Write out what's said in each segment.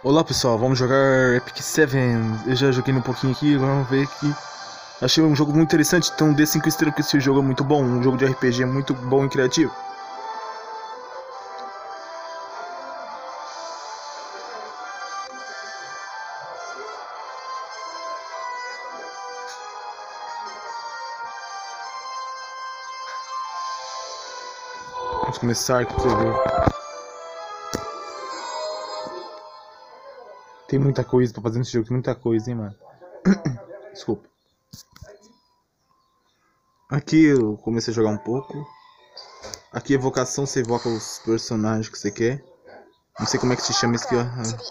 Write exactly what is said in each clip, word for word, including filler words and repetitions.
Olá pessoal, vamos jogar Epic Seven. Eu já joguei um pouquinho aqui, agora vamos ver aqui. Achei um jogo muito interessante, então dê cinco estrelas porque esse jogo é muito bom. Um jogo de R P G muito bom e criativo. Vamos começar aqui pra você ver. Tem muita coisa pra fazer nesse jogo, tem muita coisa, hein, mano. Desculpa. Aqui eu comecei a jogar um pouco. Aqui evocação, você evoca os personagens que você quer. Não sei como é que se chama isso aqui, ó.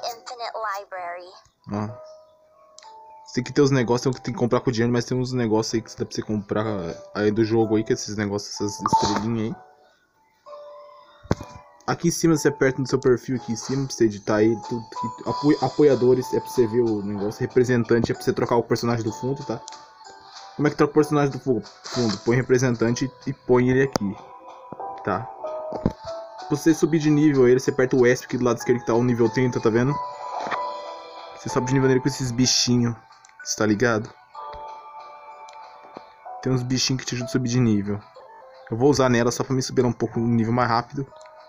Ó. Você tem que ter os negócios, tem que comprar com dinheiro, mas tem uns negócios aí que dá pra você comprar aí do jogo aí, que é esses negócios, essas estrelinhas aí. Aqui em cima você aperta no seu perfil aqui em cima pra você editar aí, tudo, apo apoiadores é pra você ver o negócio, representante é pra você trocar o personagem do fundo, tá? Como é que troca o personagem do fundo? Põe representante e põe ele aqui, tá? Se você subir de nível ele, você aperta o S aqui do lado esquerdo que tá o nível trinta, tá vendo? Você sobe de nível nele com esses bichinhos, você tá ligado? Tem uns bichinhos que te ajudam a subir de nível. Eu vou usar nela só pra me subir um pouco no nível mais rápido.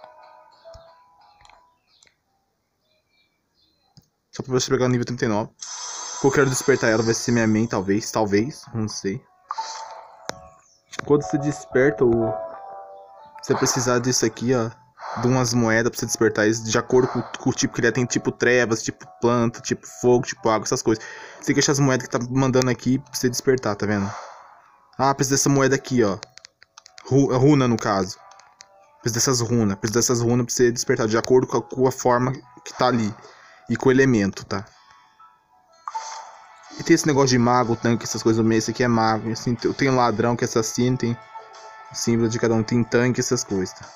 Só pra você pegar o nível trinta e nove. Eu quero despertar ela, vai ser minha main, talvez, talvez, não sei. Quando você desperta, o... você vai precisar disso aqui, ó. De umas moedas pra você despertar eles de acordo com, com o tipo que ele é. Tem tipo trevas, tipo planta, tipo fogo, tipo água, essas coisas. Você tem que achar as moedas que tá mandando aqui pra você despertar, tá vendo? Ah, precisa dessa moeda aqui, ó. Runa, no caso. Precisa dessas runas. Precisa dessas runas pra você despertar de acordo com a, com a forma que tá ali. E com o elemento, tá? E tem esse negócio de mago, tanque, essas coisas do meio. Esse aqui é mago. Assim, tem um ladrão que é assassino, tem símbolo de cada um. Tem tanque, essas coisas, tá?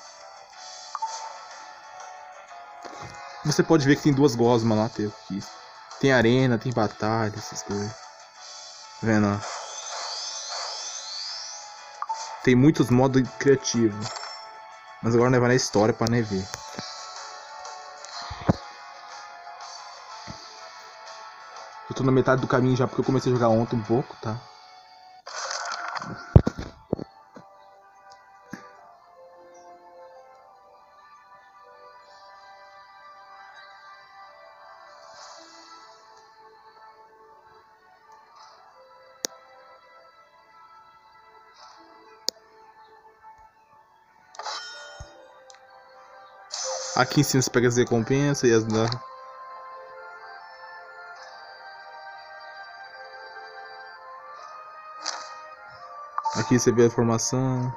Você pode ver que tem duas gosmas lá, tem, tem arena, tem batalha, essas coisas. Tá vendo, ó? Tem muitos modos criativos. Mas agora nós vai na história pra nós ver. Eu tô na metade do caminho já porque eu comecei a jogar ontem um pouco, tá? Aqui em cima você pega as recompensas e as da... Aqui você vê a formação.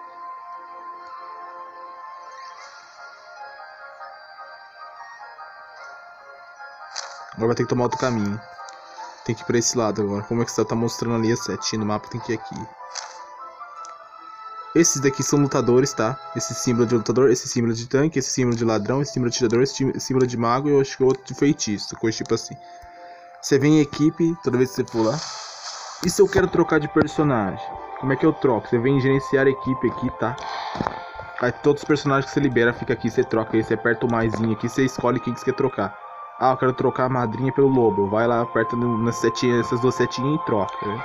Agora vai ter que tomar outro caminho. Tem que ir pra esse lado agora. Como é que você tá mostrando ali a setinha no mapa, tem que ir aqui. Esses daqui são lutadores, tá? Esse símbolo de lutador, esse símbolo de tanque, esse símbolo de ladrão, esse símbolo de tirador, esse símbolo de mago e eu acho que outro de feitiço, coisa tipo assim. Você vem em equipe, toda vez que você for lá. E se eu quero trocar de personagem? Como é que eu troco? Você vem em gerenciar a equipe aqui, tá? Aí todos os personagens que você libera fica aqui, você troca aí, você aperta o maisinho aqui, você escolhe quem que você quer trocar. Ah, eu quero trocar a madrinha pelo lobo. Vai lá, aperta nas setinhas, essas duas setinhas e troca, né?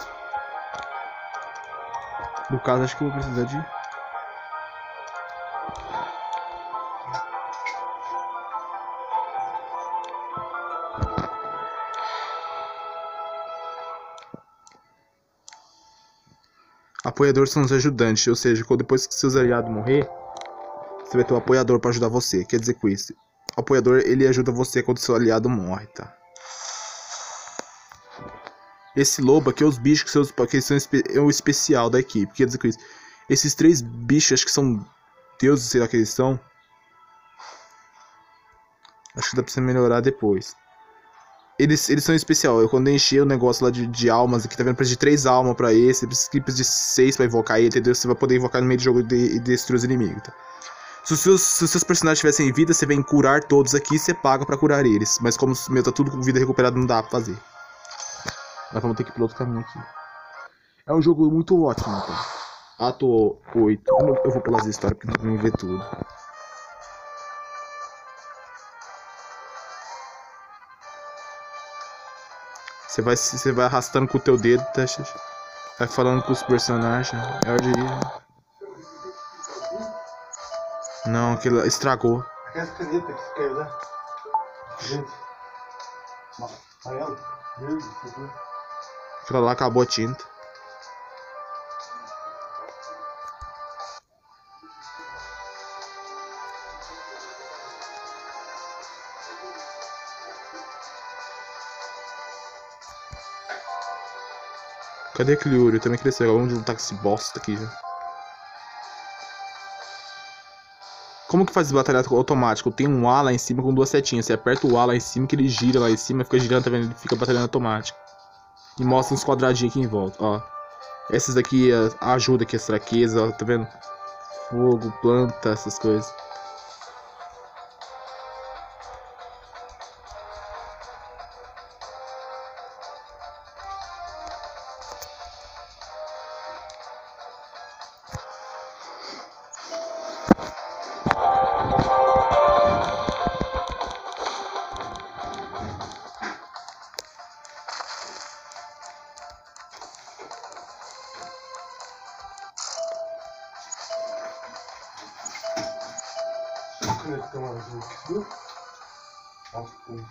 No caso, acho que eu vou precisar de... Apoiadores são os ajudantes, ou seja, depois que seus aliados morrer, você vai ter um apoiador para ajudar você. Quer dizer com isso, o apoiador ele ajuda você quando seu aliado morre, tá? Esse lobo aqui é os bichos que, seus, que são é o especial da equipe. Quer dizer com isso, esses três bichos, acho que são deuses, sei lá que eles são. Acho que dá pra você melhorar depois. Eles, eles são especial. Eu quando encher o negócio lá de, de almas aqui, tá vendo? Precisa de três almas pra esse. Precisa de seis pra invocar ele, entendeu? Você vai poder invocar no meio do jogo e de, de destruir os inimigos, tá? Se os, seus, se os seus personagens tivessem vida, você vem curar todos aqui e você paga pra curar eles. Mas como o meu tá tudo com vida recuperada, não dá pra fazer. Nós vamos ter que ir pro outro caminho aqui. É um jogo muito ótimo, tá? Ato oito. Eu vou pular as histórias porque não vou ver tudo. Você vai, você vai arrastando com o teu dedo, tá? Vai falando com os personagens. É hora de ir. Não, aquilo estragou. Aquela caneta que caiu lá. Gente. Amarelo. Verde. Aquela lá acabou a tinta. Cadê aquele Yuri? Eu também queria saber onde lutar com esse bosta aqui já. Como que faz esse batalhado automático? Tem um A lá em cima com duas setinhas. Você aperta o A lá em cima que ele gira lá em cima, fica girando, tá vendo? Ele fica batalhando automático. E mostra uns quadradinhos aqui em volta, ó. Essas daqui ajudam aqui as fraquezas, ó, tá vendo? Fogo, planta, essas coisas. Canetão azul aqui, viu? Ó, pum.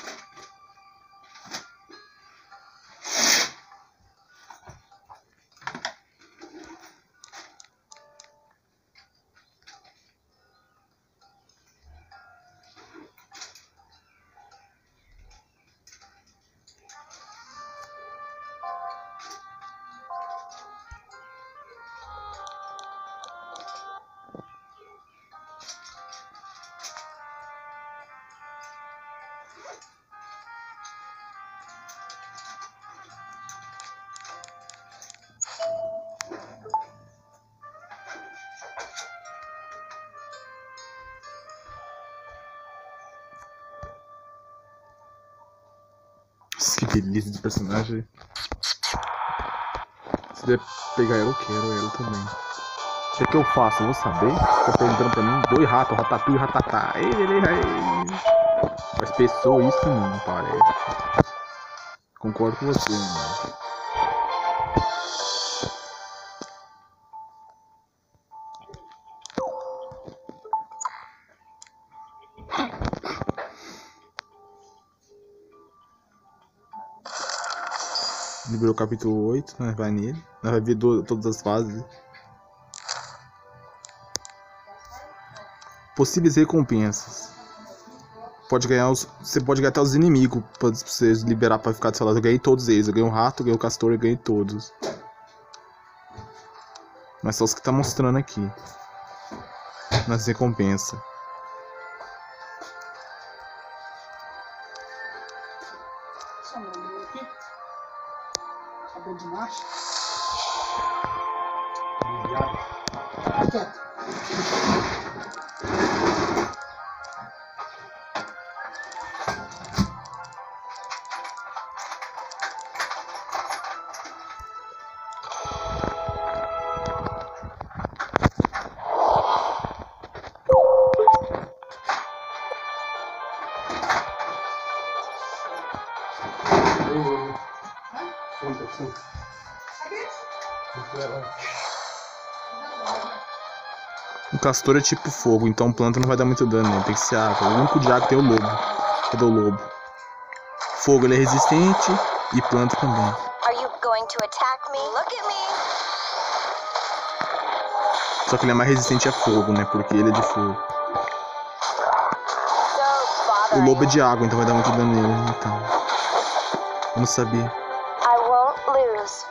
Que delícia de personagem. Se der pegar ela, eu quero ela também. O que é que eu faço? Eu vou saber. Tá perguntando pra mim. Dois ratos, ratatouille e ratatá. Ei, ei, ei. Mas pessoa isso não parece. Concordo com você, mano. Liberou o capítulo oito, né? Vai nele. Nós vai ver do, todas as fases. Possíveis recompensas. Pode ganhar os. Você pode ganhar até os inimigos pra você liberar pra ficar do seu lado. Eu ganhei todos eles. Eu ganhei o rato, eu ganhei o castor, eu ganhei todos. Mas só os que tá mostrando aqui. Nas recompensas. Cabelo de macho. Quieto. O castor é tipo fogo, então planta não vai dar muito dano, né? Tem que ser água. O único de água tem o lobo. Cadê o lobo? Fogo ele é resistente e planta também. Are you going to attack me? Look at me. Só que ele é mais resistente a fogo, né? Porque ele é de fogo. So O lobo é bothering. de água, então vai dar muito dano nele. Então. Eu não sabia. I won't lose.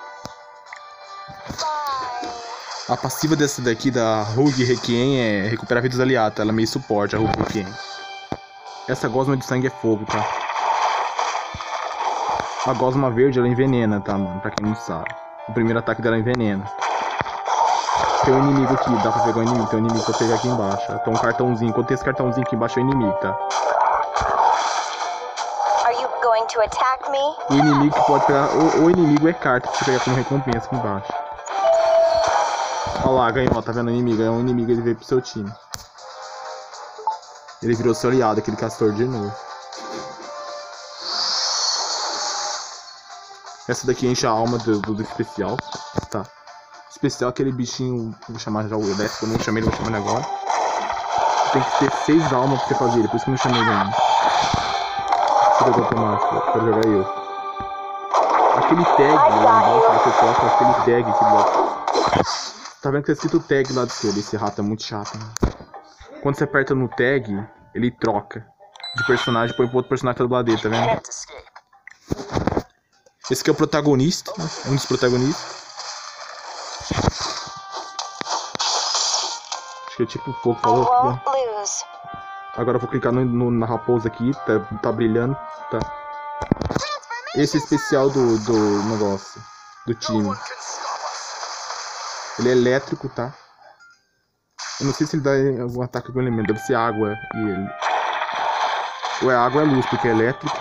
Bye. A passiva dessa daqui da Rogue Requiem é recuperar vidas aliadas. Ela é meio suporte, a Rogue Requiem. Essa gosma de sangue é fogo, tá? A gosma verde ela envenena, tá, mano? Pra quem não sabe. O primeiro ataque dela envenena. Tem um inimigo aqui, dá pra pegar o inimigo. Tem um inimigo pra pegar aqui embaixo. Tem um cartãozinho. Enquanto tem esse cartãozinho aqui embaixo é o inimigo, tá? Are you going to attack me? O inimigo que pode pegar. O, o inimigo é carta pra você pegar como recompensa aqui embaixo. Olha lá, ganhou, tá vendo o inimigo? É um inimigo, ele veio pro seu time. Ele virou seu aliado, aquele castor de novo. Essa daqui enche a alma do, do, do especial, tá? Especial aquele bichinho, vou chamar já o elétrico, eu não chamei ele, vou chamar ele agora. Tem que ter seis almas pra você fazer ele, por isso que eu não chamei ele ainda. Jogador automático, eu quero jogar eu. Aquele tag lá embaixo, você coloca aquele tag aqui do lado. Tá vendo que tá escrito tag lá do esquerdo? Esse rato é muito chato, né? Quando você aperta no tag, ele troca de personagem, põe pro outro personagem que tá do lado dele, tá vendo? Esse aqui é o protagonista, né? Um dos protagonistas. Acho que é tipo um pouco falou aqui, ó. Agora eu vou clicar no, no, na raposa aqui, tá, tá brilhando, tá? Esse é especial do, do negócio, do time. Ele é elétrico, tá? Eu não sei se ele dá algum ataque com elemento, deve ser água e ele. Ou é água ou é luz, porque é elétrico.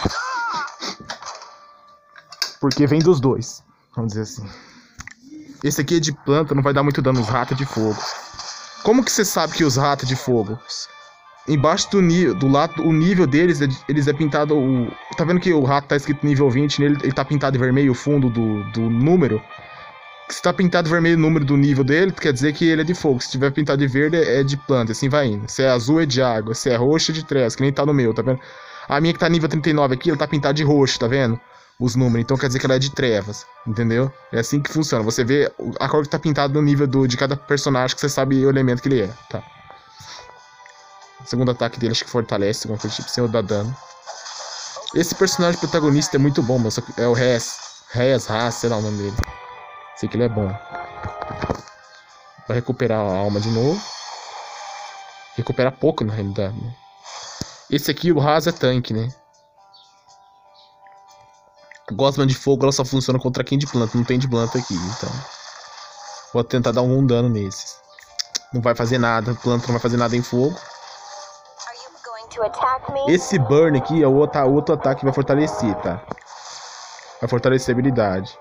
Porque vem dos dois, vamos dizer assim. Esse aqui é de planta, não vai dar muito dano, os ratos de fogo. Como que você sabe que os ratos de fogo? Embaixo do nível, do lado, o nível deles, eles é pintado. O, tá vendo que o rato tá escrito nível vinte, nele ele tá pintado de vermelho o fundo do, do número? Se tá pintado vermelho o número do nível dele, quer dizer que ele é de fogo. Se tiver pintado de verde, é de planta, assim vai indo. Se é azul, é de água. Se é roxo, é de trevas, que nem tá no meu, tá vendo? A minha que tá nível trinta e nove aqui, ela tá pintada de roxo, tá vendo? Os números, então quer dizer que ela é de trevas, entendeu? É assim que funciona. Você vê a cor que tá pintada no nível do, de cada personagem, que você sabe o elemento que ele é, tá? O segundo ataque dele acho que fortalece, alguma coisa tipo, sem eu dar dano. Esse personagem protagonista é muito bom, mas é o Reyes, Reyes Haas, sei lá o nome dele. Sei que ele é bom. Vai recuperar a alma de novo. Recuperar pouco na realidade, né? Esse aqui, o Haas, é tanque, né? A gosma de fogo ela só funciona contra quem de planta, não tem de planta aqui, então vou tentar dar algum dano nesses. Não vai fazer nada, planta não vai fazer nada em fogo. Esse burn aqui é o outro, outro ataque que vai fortalecer, tá? Vai fortalecer a habilidade.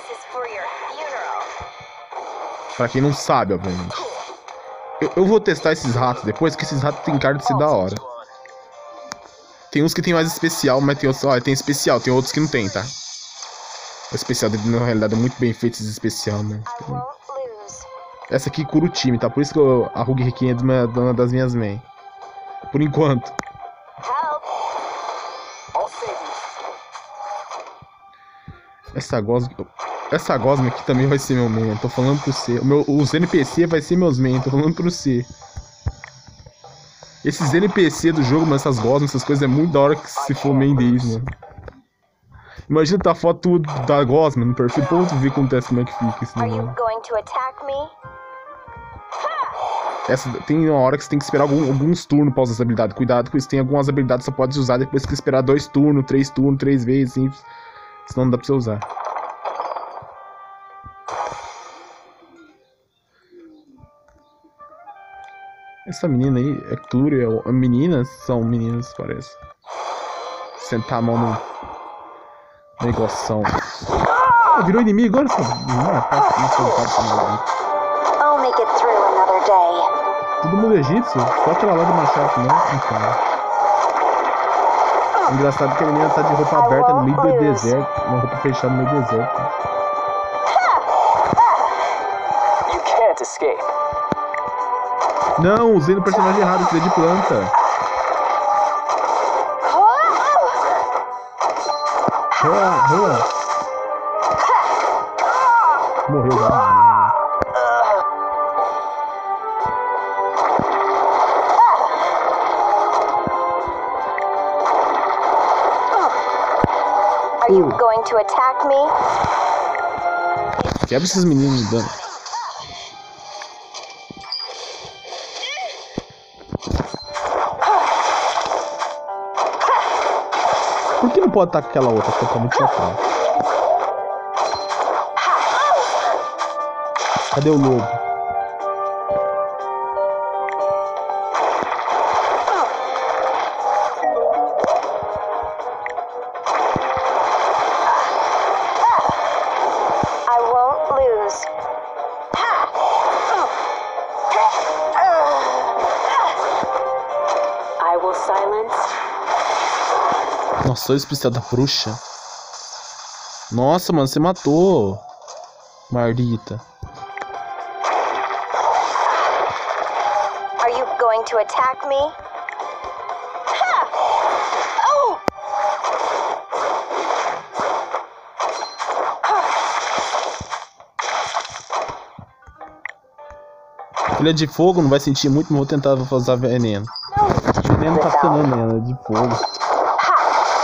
Pra quem não sabe, obviamente. Eu, eu vou testar esses ratos depois, que esses ratos tem cara de ser da hora. Tem uns que tem mais especial, mas tem outros. Olha, tem especial, tem outros que não tem, tá? O especial dele, na realidade, é muito bem feito esse especial, né? Essa aqui cura o time, tá? Por isso que eu, a Rug Requiem é uma das minhas main. Por enquanto. Essa gosma. Essa gosma aqui também vai ser meu main. Tô falando pro você. O meu, os N P C vai ser meus main. Tô falando pro você. Esses N P C do jogo, mas essas gosmas, essas coisas é muito da hora que se for main deles, mano. Imagina tá a foto da gosma no perfil, pra ver como é que fica esse negócio. Essa, tem uma hora que você tem que esperar algum, alguns turnos pra usar essa habilidade. Cuidado com isso, tem algumas habilidades que você pode usar depois que esperar dois turnos, três turnos, três vezes, assim, senão não dá pra você usar. Essa menina aí é Cluria, meninas são meninas, parece. Sentar a mão no negoção. Ah, virou inimigo agora, só. Todo mundo egípcio? Só aquela lá do machado, não? Então. Engraçado que a menina tá de roupa aberta no meio do deserto, uma roupa fechada no meio do deserto. You can't escape. Não, usei no personagem errado, esse é de planta. Boa, boa. Morreu já. Are you going to attack me? Quebra esses meninos de dano. Por que não pode atacar aquela outra? Porque tá muito chocado. Cadê o lobo? Nossa, o especial da bruxa. Nossa, mano, você matou. Mardita. Are you going to attack me? Ha! Oh! Ele é de fogo, não vai sentir muito, mas vou tentar usar veneno. Veneno tá funcionando nela, é de fogo. Ha!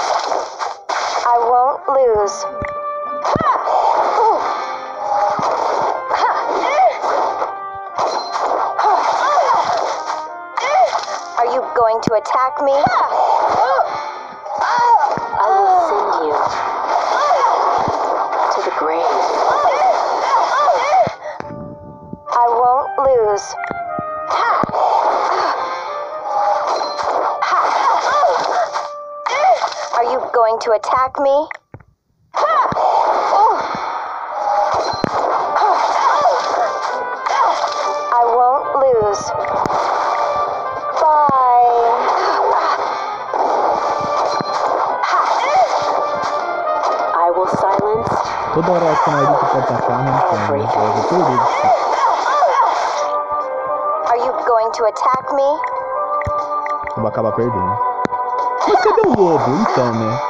I won't lose. Ha! Ooh. Ha! Are you going to attack me? I will send you to the grave. I won't lose. Ha! Ha! Are you going to attack me? Ha! Oh. I won't lose. Bye. I will silence. Toda hora que a Mardita pode atacar, né? Are you going to attack me? Eu vou acabar perdendo. Mas cadê o lobo? Então, né?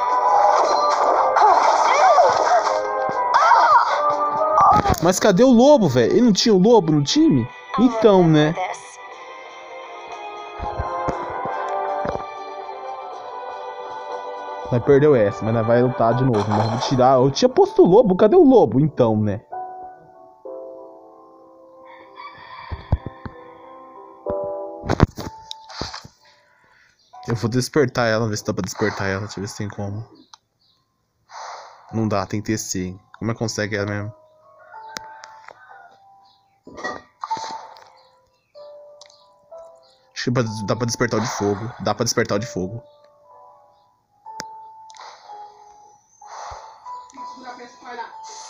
Mas cadê o lobo, velho? Ele não tinha o lobo no time? Então, né? Nós perdeu essa, mas nós vai lutar de novo. Nós vamos tirar. Eu tinha posto o lobo, cadê o lobo? Então, né? Eu vou despertar ela, ver se dá pra despertar ela. Deixa eu ver se tem como. Não dá, tem T C. Como é que consegue ela mesmo? Acho que dá pra despertar o de fogo. Dá pra despertar o de fogo.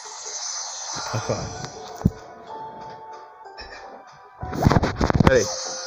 Pera aí.